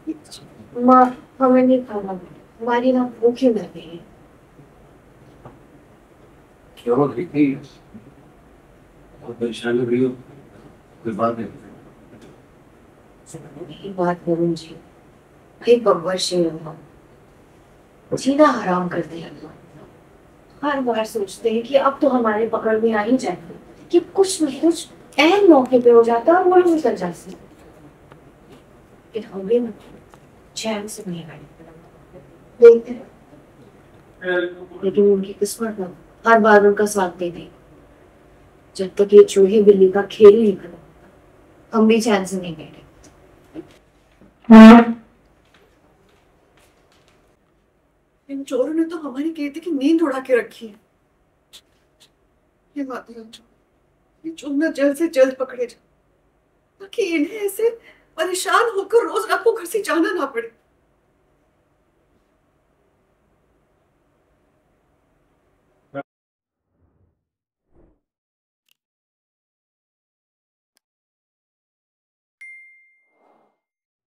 माँ, हमें नहीं खाना, हमारी ना भूखी मर गई है। क्यों ठीक नहीं है? बहुत परेशान लग रही हो। कोई बात नहीं। यही बात करूँ जी, भाई बब्बर शेर हो, जीना हराम कर दिया। हर बार सोचते हैं कि अब तो हमारे पकड़ में आ ही जाए कि कुछ न कुछ ऐन मौके पे हो जाता और वो निकल जाती, लेकिन हम भी ना चैन से नहीं बैठे। देखते हैं, लेकिन उनकी किस्मत ना हर बार उनका साथ दे देगी। जब तक ये चूहे बिल्ली का खेल नहीं खत्म, हम भी चैन से नहीं बैठे। इन चोरों ने तो हमारी कीर्ति की नींद उड़ा के रखी है। ये बात है, ये चोर ना जल्द से जल्द पकड़े जाए ताकि इन्हें ऐसे परेशान होकर रोज रात को घर से जाना ना पड़े।